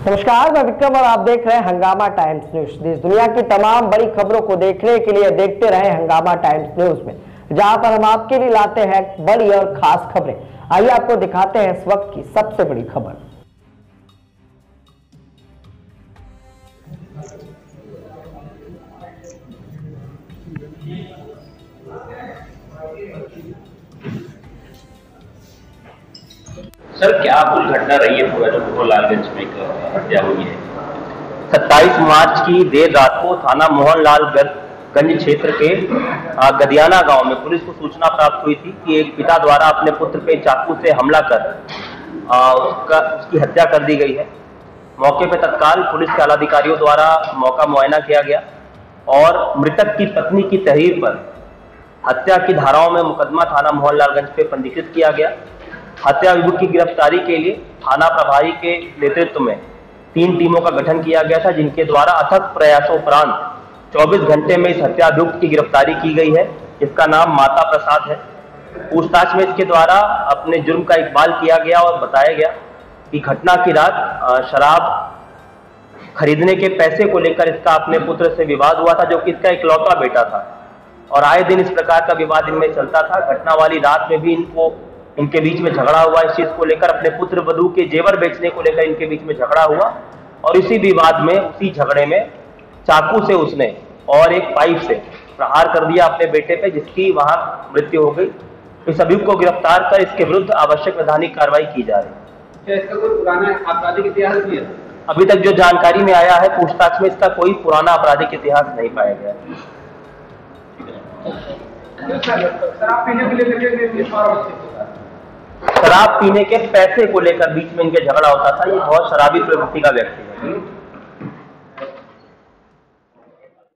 नमस्कार, मैं विक्रम और आप देख रहे हैं हंगामा टाइम्स न्यूज। देश दुनिया की तमाम बड़ी खबरों को देखने के लिए देखते रहे हंगामा टाइम्स न्यूज में, जहां पर हम आपके लिए लाते हैं बड़ी और खास खबरें। आइए आपको दिखाते हैं इस वक्त की सबसे बड़ी खबर। सर, क्या कुल घटना रही है पूरा जो लालगंज में एक हत्या हुई है? 27 मार्च की देर रात को थाना मोहनलालगंज क्षेत्र के गदियाना गांव में पुलिस को सूचना प्राप्त हुई थी कि एक पिता द्वारा अपने पुत्र पे चाकू से हमला कर उसकी हत्या कर दी गई है। मौके पर तत्काल पुलिस के आलाधिकारियों द्वारा मौका मुआयना किया गया और मृतक की पत्नी की तहरीर पर हत्या की धाराओं में मुकदमा थाना मोहनलालगंज पे पंजीकृत किया गया। हत्या अभियुक्त की गिरफ्तारी के लिए थाना प्रभारी के नेतृत्व में 3 टीमों का गठन किया गया था, जिनके द्वारा अथक प्रयासों उपरांत 24 घंटे में इस हत्या अभियुक्त की गिरफ्तारी की गई है, जिसका नाम माता प्रसाद है। पूछताछ में इसके द्वारा अपने जुर्म का इकबाल किया गया और बताया गया कि घटना की रात शराब खरीदने के पैसे को लेकर इसका अपने पुत्र से विवाद हुआ था, जो कि इसका इकलौता बेटा था, और आए दिन इस प्रकार का विवाद इनमें चलता था। घटना वाली रात में भी इनके बीच में झगड़ा हुआ। इस चीज को लेकर अपने पुत्र वधू के जेवर बेचने को लेकर इनके बीच में झगड़ा हुआ और इसी विवाद में, उसी झगड़े में चाकू से उसने और एक पाइप से प्रहार कर दिया अपने बेटे पे, जिसकी वहां मृत्यु हो गई। इस अभियुक्त को गिरफ्तार कर इसके विरुद्ध आवश्यक वैधानिक कार्रवाई की जा रही है। क्या इसका कोई पुराना आपराधिक इतिहास भी है? अभी तक जो जानकारी में आया है, पूछताछ में इसका कोई पुराना आपराधिक इतिहास नहीं पाया गया। शराब पीने के पैसे को लेकर बीच में इनके झगड़ा होता था। ये बहुत शराबी प्रवृत्ति का व्यक्ति है।